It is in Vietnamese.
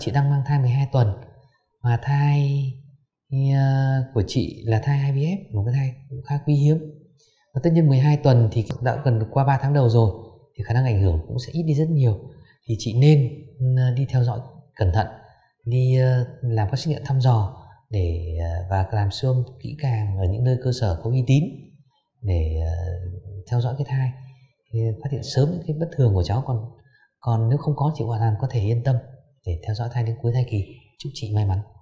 chị đang mang thai 12 tuần mà thai của chị là thai IVF, một cái thai cũng khá quý hiếm. Và tất nhiên 12 tuần thì đã gần qua 3 tháng đầu rồi thì khả năng ảnh hưởng cũng sẽ ít đi rất nhiều. Thì chị nên đi theo dõi cẩn thận, đi làm các xét nghiệm thăm dò và làm siêu âm kỹ càng ở những nơi cơ sở có uy tín để theo dõi cái thai, phát hiện sớm những cái bất thường của cháu. Còn nếu không có, chị hoàn toàn có thể yên tâm để theo dõi thai đến cuối thai kỳ. Chúc chị may mắn.